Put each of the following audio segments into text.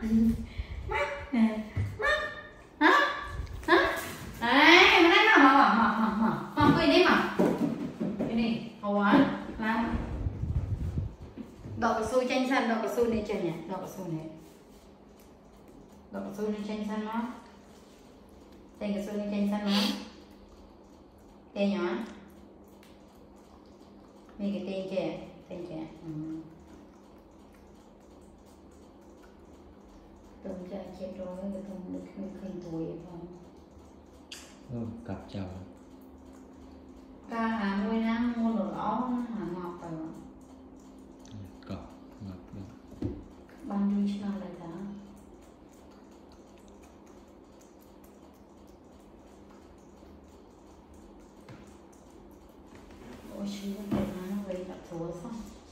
mắt nè mắt hả hả đấy mà đấy mà quên đi mà cái này hầu á làm đậu cao su chanh xanh đậu cao su này chơi nhỉ đậu cao su này chanh xanh nó chanh cao su này chanh xanh nó tên nhỏ mấy cái tên trẻ tôm cha chết rồi cái tôm được khinh tuổi không cặp chào ca hà nuôi năng mua đồ ó hà ngọt rồi cọc ngọt được ban đuôi cho lại đó ôi chứ nó về đặt thua xong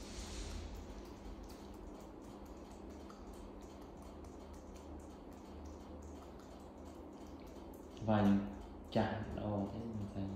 vài chạm đâu thế mình phải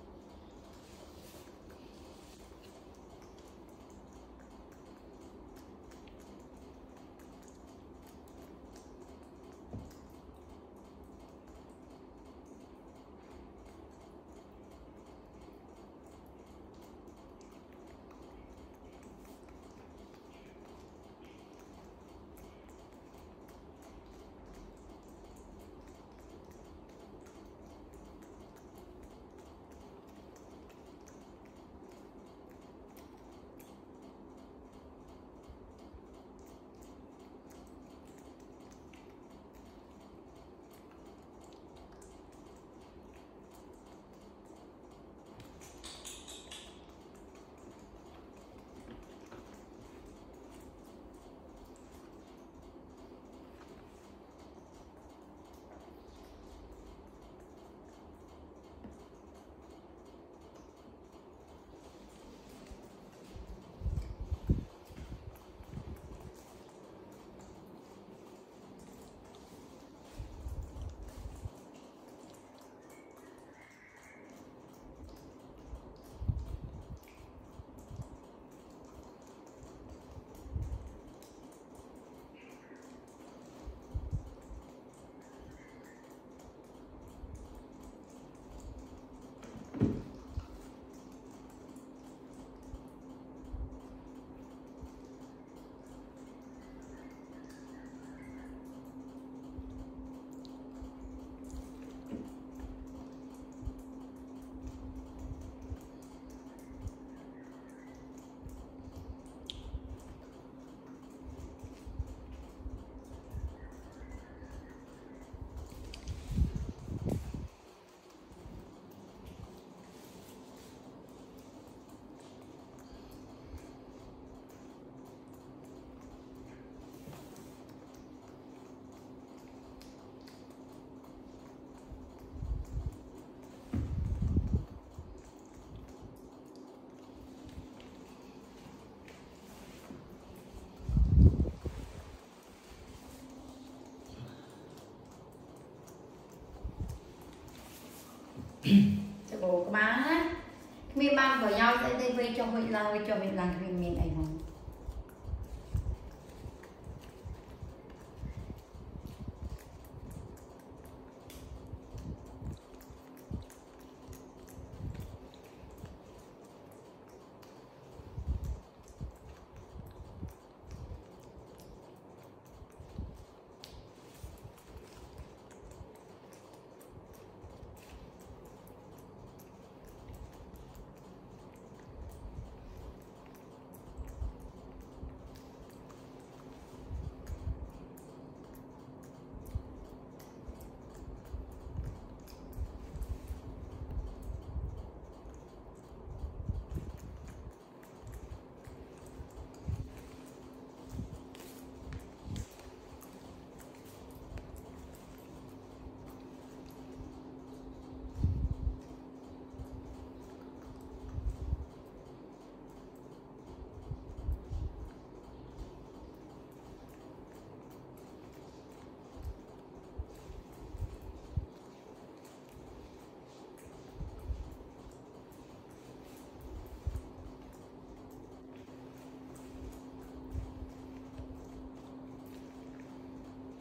cho bố các bác miên ban của nhau sẽ về cho hội làm cái miền ảnh hưởng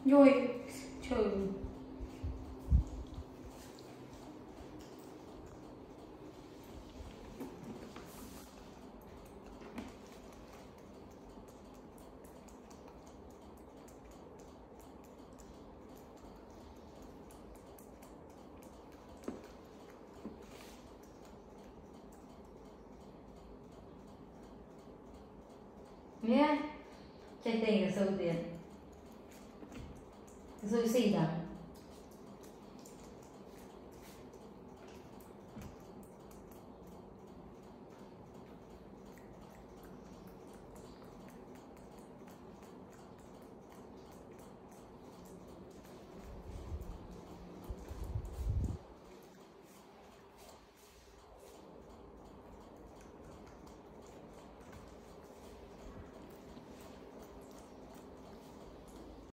Rồi trời. Nhé, chạy tiền là sâu tiền, sâu xì đắng.